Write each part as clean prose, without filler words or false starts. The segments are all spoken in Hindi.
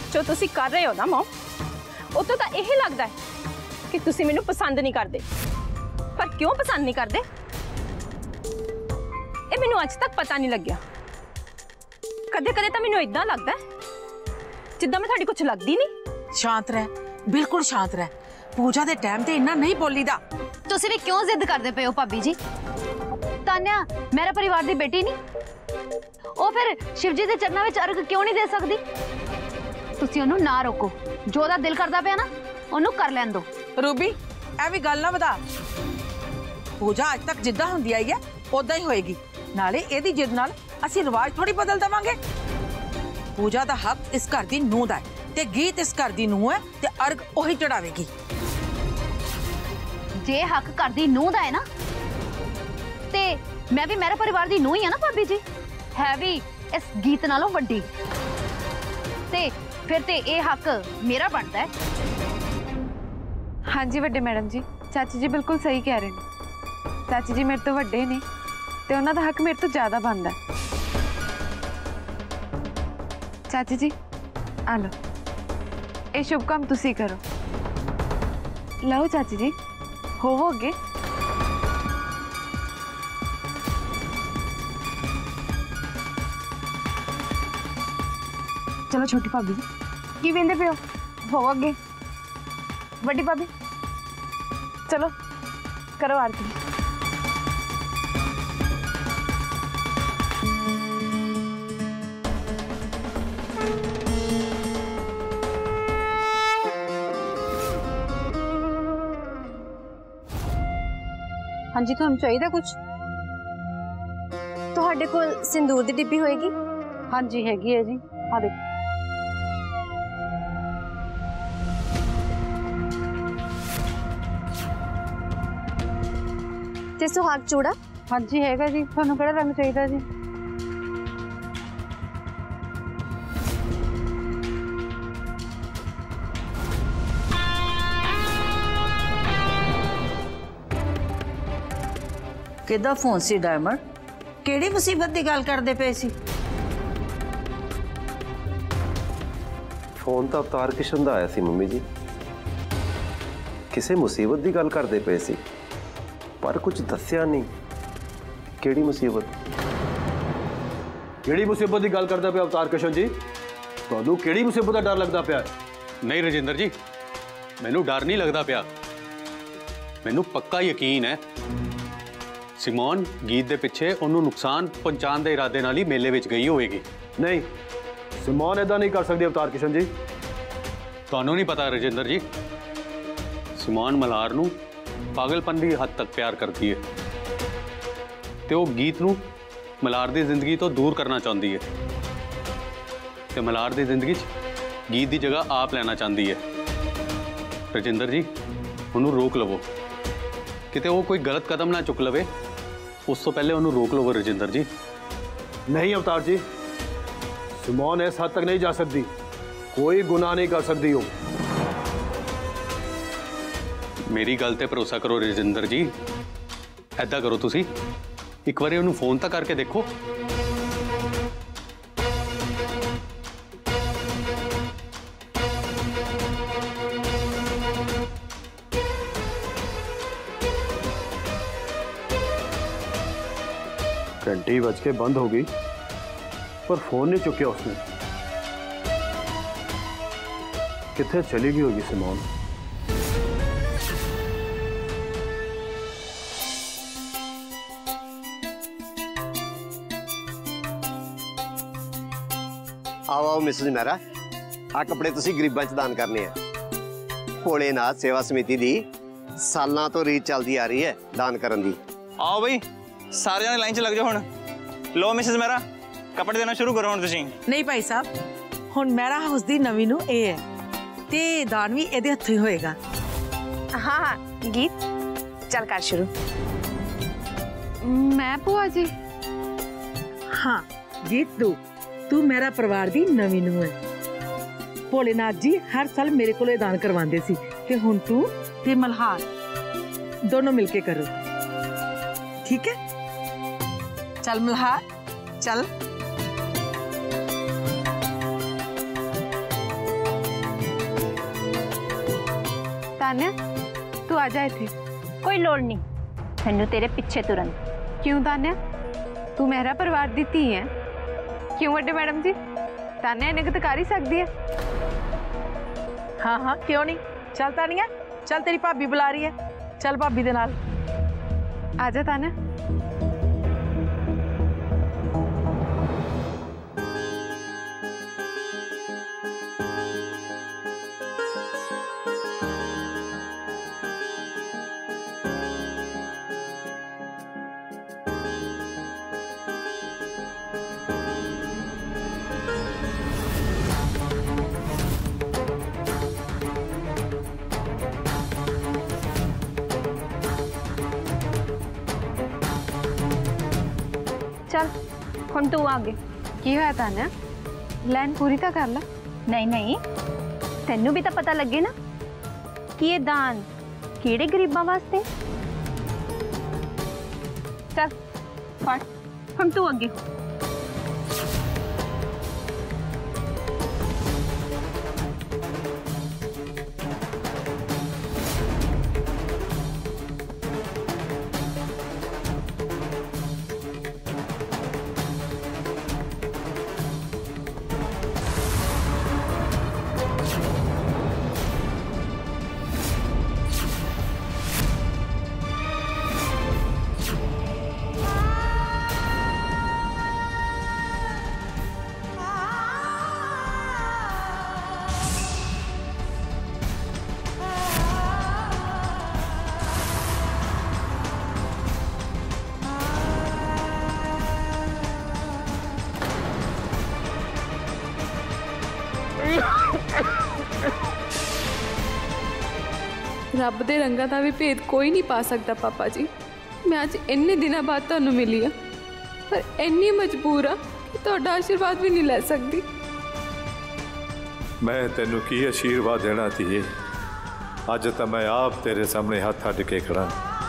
जो तुसी कर रहे हो ना मॉम, वो तो यही लगता है कि तुसी मैनू पसंद नहीं करते। पर क्यों पसंद नहीं करते ये मैनू अज तक पता नहीं लग्या। कदे कदे तो मैनू इदां लगता है जिद्दां मैं तुहाडी कुछ लगदी नहीं। शांत रह, बिल्कुल शांत रह। पूजा दे टाइम ते इन्ना नहीं बोलीदा। तुसी भी क्यों जिद करदे पे हो भाभी जी? तान्या मेरा परिवार दी बेटी नहीं, ओ फिर शिवजी दे चरणा विच अर्घ क्यों नहीं दे सकदी? तुसी ओनू ना रोको, जो दा दिल करदा पिया ना ओनू कर लैन दो। रूबी ए भी गल ना बता। पूजा अज तक जिद्दां हुंदी आई है उदां ही होएगी। नाले एदी जिद नाल असीं रिवाज थोड़ी बदल देवांगे। पूजा दा हक इस घर दी नूंह दा है ते गीत इस घर दी नूंह है ते अर्घ ओही चढ़ावेगी। जे हक घर दी नूंह दा है ना ते मैं भी मेरा परिवार दी नूंह ही है ना भाभी जी, है भी इस गीत नालों वड्डी। ते फिर ते ये हक मेरा बनता है। हाँ जी वड्डे मैडम जी, चाची जी बिल्कुल सही कह रहे हैं। चाची जी मेरे तो वड्डे ने ते उन्हां दा हक मेरे तो ज्यादा बनदा है। चाची जी आ लो, ये शुभ काम तुसी करो। लो चाची जी, होवोगे? चलो छोटी भाभी जी की वेंदे पे होवोगे? बड़ी भाभी चलो करो आरती। हाँ जी, तुहानू चाहिए कुछ? तुहाडे कोल सिंदूर दी डिब्बी होएगी? हाँ जी हैगी है जी, आ देखो। ते सुहाग चूड़ा? हाँ जी हैगा जी। तुहानू केड़ा रंग चाहिए जी? किदा फोन सी डायमंड? केड़ी मुसीबत की गल करदे पे सी? फोन तो अवतार किशन दा आया सी मम्मी जी। किसे मुसीबत की गल करदे पे सी पर कुछ दस्या नहीं। केड़ी मुसीबत? केड़ी मुसीबत की गल करदा पे अवतार किशन जी? तुहानू केड़ी मुसीबत का डर लगदा पिया? नहीं रजिंदर जी, मैनू डर नहीं लगता पिया। मैनू पक्का यकीन है सिमोन गीत दे पिछे उन्होंने नुकसान पहुंचाने के इरादे नाल ही मेले विच गई होएगी। नहीं, सिमोन ऐसा नहीं कर सकती अवतार किशन जी। तुहानू नहीं पता रजिंदर जी, सिमोन मल्हार नू पागलपन की हद तक प्यार करती है ते वो गीत नू मल्हार की जिंदगी तो दूर करना चाहती है ते मल्हार की जिंदगी गीत की जगह आप लेना चाहती है। रजिंदर जी उन्होंने रोक लवो, किते वो कोई गलत कदम ना चुक लवे, उस तो पहले उन्होंने रोक लवो रजिंदर जी। नहीं अवतार जी, सिमोन इस हद तक नहीं जा सकती, कोई गुनाह नहीं कर सकती हो। मेरी गल ते भरोसा करो रजिंदर जी। ऐदा करो तुसी एक बार उन्होंने फोन तक करके देखो। घंटी बज के बंद हो गई पर फोन नहीं चुकिया उसने। कितने चली गई होगी सिमोन? आओ आओ मिसेज मेहरा, आ कपड़े तुसी गरीबां च दान करने हैं। भोलेनाथ सेवा समिति दी सालां तो रीत चलती आ रही है दान करन दी। आओ बई सारे जने लाइन च लग जाओ हुण। लो मिसेज मेहरा कपड़े देना शुरू करो हुण तुसी। नहीं भाई साहब, हुण मेरा हाउस दी नवीं नूं ए है ते दान भी एदे हत्थों ही होएगा। हाँ हाँ गीत चल कर शुरू। मैं बुआ जी? हाँ गीत तू मेरा परिवार दी नवीं नूं है। भोलेनाथ जी हर साल मेरे को दान करवांदे सी ते हुण तू ते मल्हार दोनों मिलके करो, ठीक है? चल मल्हार चल। तान्या तू आ जा इथे। कोई लोड़ नहीं मैनू तेरे पीछे तुरन। क्यों तान्या तू मेरा परिवार दी धी है। क्यों वड्डे मैडम जी तान्या इन्हें तो कर ही सकती है। हाँ हाँ क्यों नहीं, चल तानिया चल, तेरी भाभी बुला रही है, चल भाभी दे नाल। आजा तान्या। चल हुण तू आगे। की होया तान्या लाइन पूरी तो कर ला। नहीं नहीं तेनू भी तो पता लगे ना कि ये दान केड़े गरीबां वास्ते। चल फड़ हुण तू आगे। रब दे रंगा दा भी भेद कोई नहीं पा सकता पापा जी। मैं अज इन्ने दिनों बाद तुहानू मिली हाँ, पर इन्नी मजबूर हाँ कि तुहाडा आशीर्वाद भी नहीं ले सकती। मैं तेनू की आशीर्वाद देना धीए, अज तो मैं आप तेरे सामने हाथ अड्ड के खड़ा।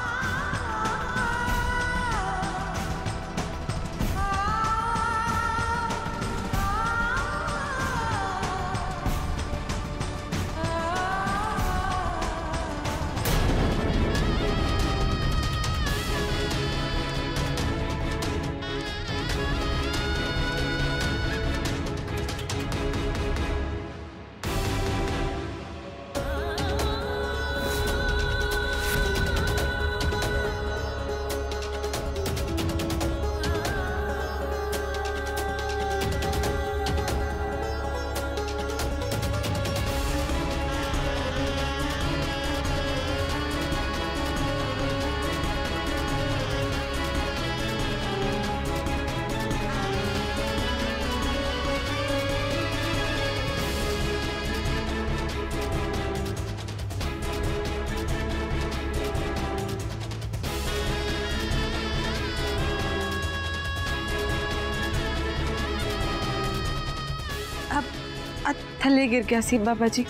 थले गिर गया सी बाबा जी।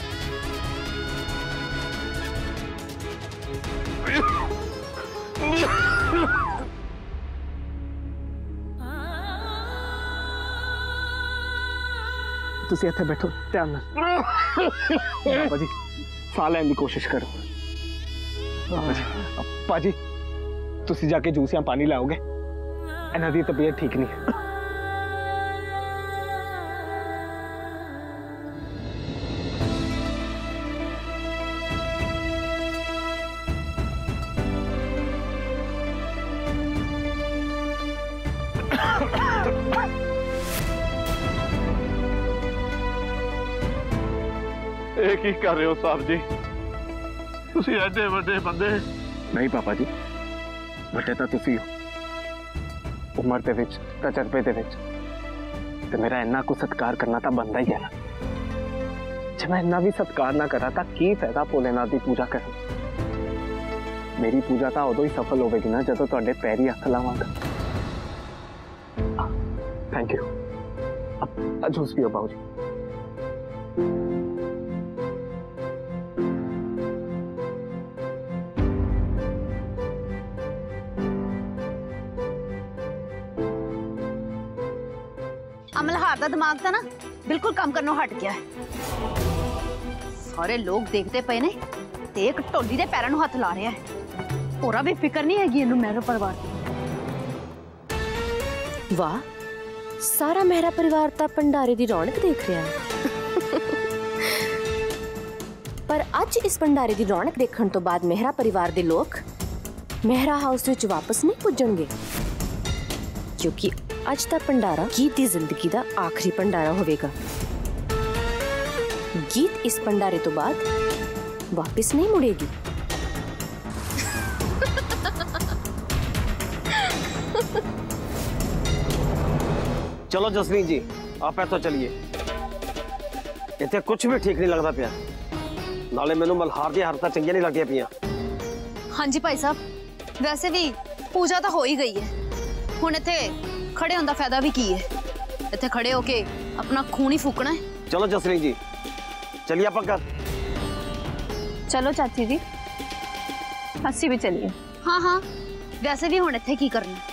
तुसी इत्थे बैठो ध्यान नाल। बाबा जी साह लैन दी कोशिश करो। बाबा जी तुसी जाके जूस या पानी लाओगे, इन्हां दी तबीयत ठीक नहीं। की कर रहे हो साहब जी, तुसी एडे वड्डे बंदे। नहीं पापा जी वड्डे तो तुसी हो, उम्र दे विच तजर्बे दे विच, ते मेरा इन्ना को सत्कार करना तो बनता ही है ना। जे मैं इन्ना भी सत्कार ना करा तो की फायदा भोलेनाथ की पूजा कर। मेरी पूजा तो उदों ही सफल होगी ना जदों तुहाडे पैरी हथ लावांगा। Thank you. अब जूस पियो बाबू जी। अमलहार दा दिमाग था ना बिल्कुल काम करनों हट गया है। सारे लोग देखते पे ने ਤੇ ਇੱਕ ਢੋਲੀ ਦੇ ਪੈਰਾਂ ਨੂੰ ਹੱਥ ਲਾ ਰਿਹਾ ਹੈ। ਹੋਰਾ ਵੀ ਫਿਕਰ ਨਹੀਂ ਹੈਗੀ ਇਹਨੂੰ ਮਹਿਰਾ ਪਰਿਵਾਰ ਦੀ। वाह, सारा मेहरा परिवार तो भंडारे की रौनक देख रहा है। पर अज इस भंडारे की रौनक देखने तो बाद मेहरा परिवार के लोग मेहरा हाउस विच वापस नहीं पुजणगे, क्योंकि अज का भंडारा गीत की जिंदगी का आखिरी भंडारा होवेगा। गीत इस भंडारे तो बाद वापस नहीं मुड़ेगी। चलो जसमीत जी, आप तो चलिए। इतने कुछ भी ठीक नहीं लगता पिया, नाले मैनू मल्हार दी हरकतां चंगियां नहीं लगदियां पियां। हाँ जी भाई साहब, वैसे भी पूजा तो हो ही गई है, हुण इत्थे खड़े होने का फायदा भी की है? इत्थे खड़े होके अपना खून ही फूकना है। चलो जसमीत जी, चलिए आप घर। चलो चाची जी, अस्सी भी चलिए। हाँ हाँ, वैसे भी हुण इत्थे की करना है?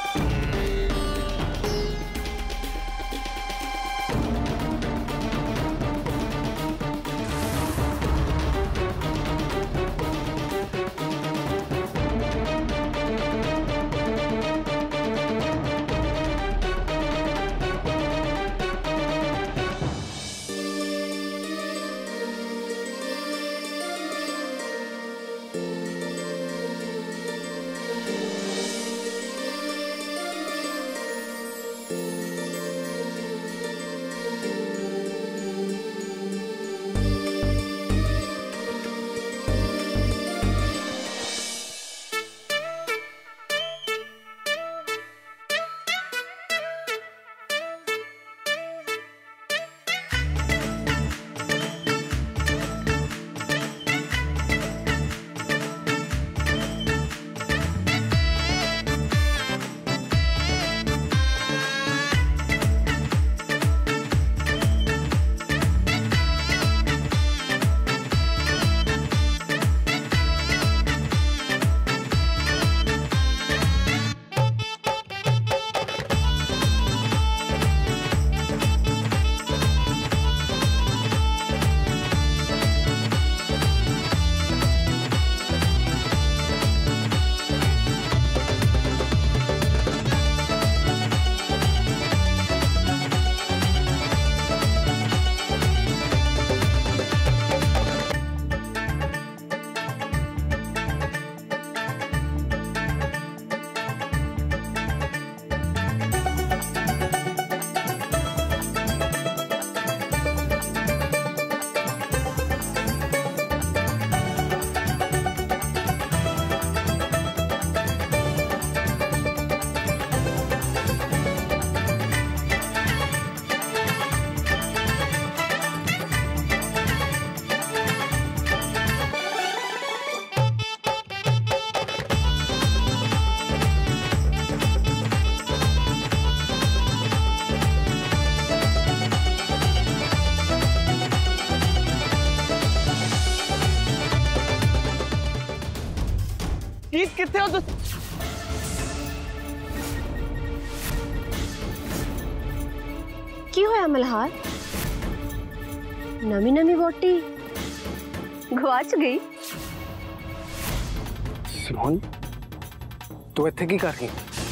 किथे हो तुम? की होया मल्हार? नवी नवी वोटी गवाच गई। सिमोन, तू इत्थे की कर रही?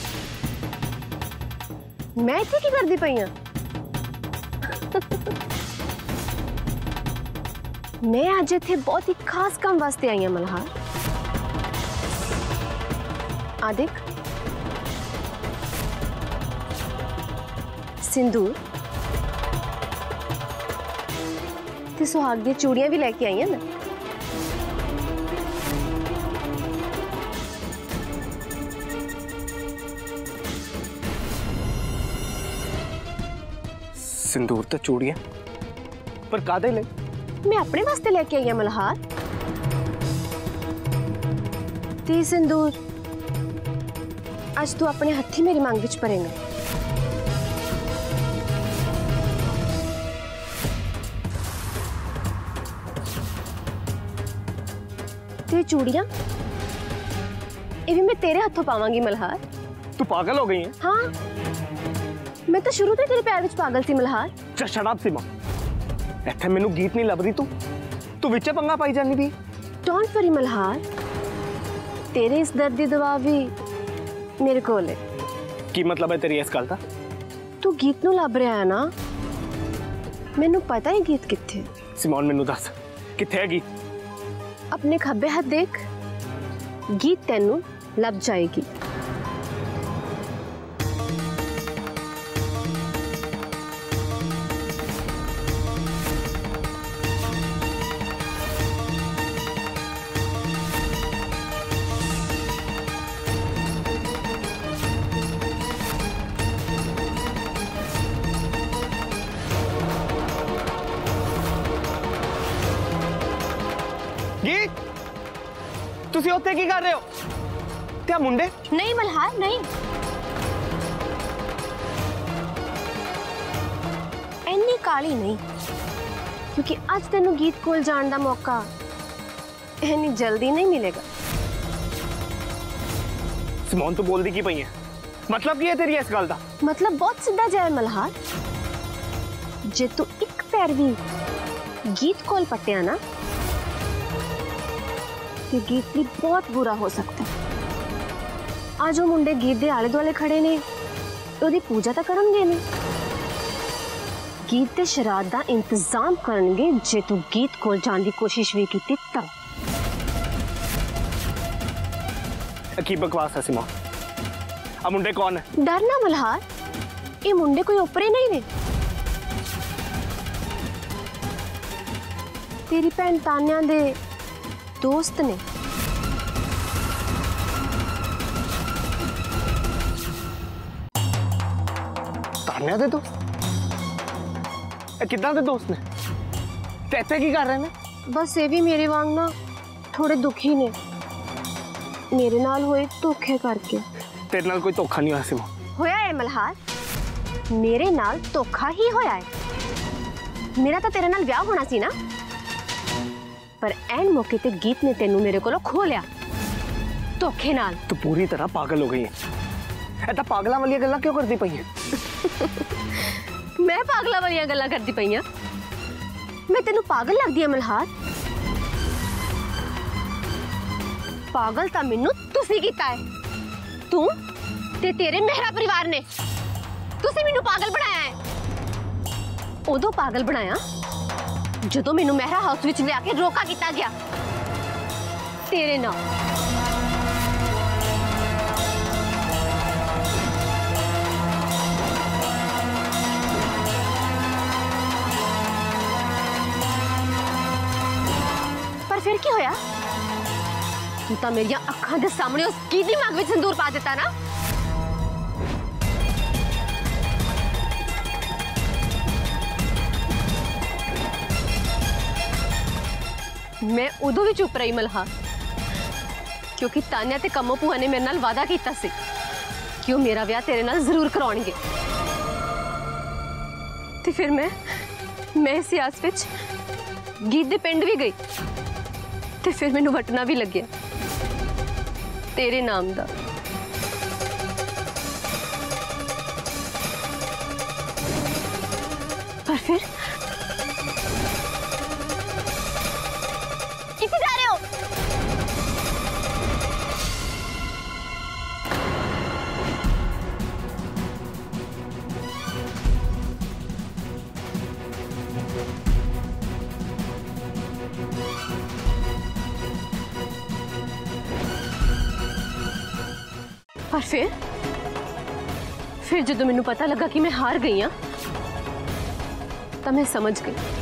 मैं इत्थे की करदी पई हां? मैं अज इत्थे बहुत ही खास काम वास्ते आई हां मल्हार। आ देख, सिंदूर ते सुहाग दी चूड़ियां भी लेके आई हैं ना। सिंदूर ते चूड़ियां पर कादे ले? मैं अपने वास्ते लेके आई हां मल्हार। ते सिंदूर आज तू अपने हथी मेरी मांग विच भरेगा। ते चूड़ियां ये भी मैं तेरे हाथों पावांगी मल्हार। तू पागल हो गई है? हाँ, मैं तो शुरू से तेरे पैर विच पागल सी मल्हार। शट अप सीमा, इत्थे मैनू गीत नहीं लभदी, तू विच पंगा पाई जानी भी। डोंट वरी मल्हार, तेरे इस दर्द की दवा भी मेरे कोल है। की मतलब है तेरी इस गल दा? तू गीत नू लभ रहा है ना, मैनू पता है गीत कित्थे। सिमोन मैनू दस कित्थे है गीत? अपने खब्बे हाथ देख, गीत तेनू लभ जाएगी। गीत तुसी उत्ते की कर रहे हो? क्या मुंडे? नहीं मल्हार नहीं, इन्नी काली नहीं, क्योंकि आज तेनू गीत कोल जान दा मौका इन्नी जल्दी नहीं मिलेगा। सिमोन तू बोलदी की पई है? मतलब की है तेरी इस गल दा? मतलब बहुत सीधा जाए मल्हार, जे तू एक पैर भी गीत कोल पट्टिया ना, तो गीत भी बहुत बुरा हो सकता है। आज वो मुंडे गीत दे आले दुआले खड़े ने, ओदी पूजा तो करनगे नहीं, गीत दे शराध दा इंतजाम करनगे जे तू गीत कोल जान दी कोशिश भी कीती तब। की बकवास है सिमोन? अब मुंडे कौन है? डरना मल्हार, ये मुंडे कोई ऊपरे नहीं ने, तेरी भैन तान्या दे दोस्त ने। तान्या दे दोस्त? कितना दे दोस्त ने? ते की कर रहे ने? बस ये भी मेरे वांग ना थोड़े दुखी ने, मेरे नाल होए धोखे करके। तेरे नाल कोई धोखा नहीं होया सिमोन। होया है मल्हार, मेरे नाल धोखा ही होया है। मेरा तो तेरे नाल ब्याह होना सी ना, पर एन मौके ते गीत ने तेनू मेरे कोलों खो लिया धोखे नाल। तू पूरी तरह पागल हो गई है। ऐसा पागला वाली गल्लां क्यों करती पई है? मैं पागला वाली गल्लां करती पई हां? मैं तेनू पागल लगदी है मल्हार? पागल ता मैनू तुसी कीता है, तू ते तेरे मेहरा परिवार ने। तुसी मैनू पागल बनाया है। उदों पागल बनाया जदों मैनू मेहरा हाउस विच लिया के रोका किया गया तेरे नाल। पर फिर क्या होया? तू तो मेरी अखां दे सामने उस गीत दी मांग विच सिंदूर पा दिता ना। मैं उदों भी चुप रही मल्हार, क्योंकि तान्या ते कम्मो भूआ ने मेरे नाल वादा कीता सी कि वो मेरा ब्याह तेरे नाल जरूर कराउणगे। ते फिर मैं इस आस विच गीत दे पिंड भी गई, ते फिर मैनू वटना भी लग्या तेरे नाम दा। पर फिर किथे जा रहे हो? पर फिर जो मैनू पता लगा कि मैं हार गई हाँ, तो मैं समझ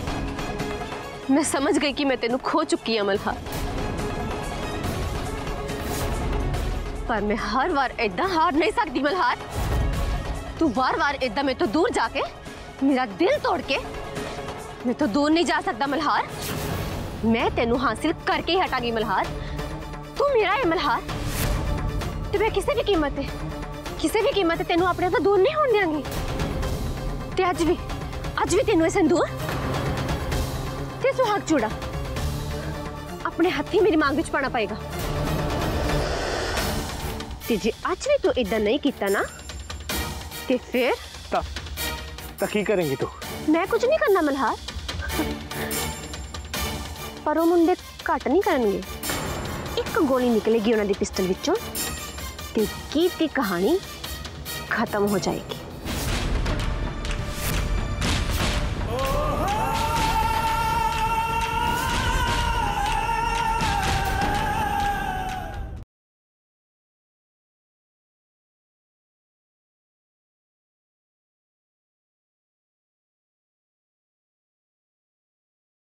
गई कि मैं तेनू खो चुकी हाँ मल्हार। पर मैं हर बार ऐदा हार नहीं सकती मल्हार। तू बार ऐदा मैं तो दूर जाके मेरा दिल तोड़ के मैं तो दूर नहीं जा सकता मल्हार। मैं तेनू हासिल करके ही हटांगी मल्हार। तू मेरा है मल्हार, तो मैं किसी भी कीमत तेनू अपने तो दूर नहीं होने देंगी। ते अज भी तेनू सिंदूर ते सुहाग चूड़ा अपने हथी मेरी मांग विच पाना पड़ेगा। ते जे अज भी तू इदा नहीं किया ना, ते फिर की करेंगी तू? मैं कुछ नहीं करना मल्हार। पर वो मुंडे घट नहीं करनगे। एक गोली निकलेगी उन्होंने पिस्टल विचों ते गीत की कहानी खत्म हो जाएगी।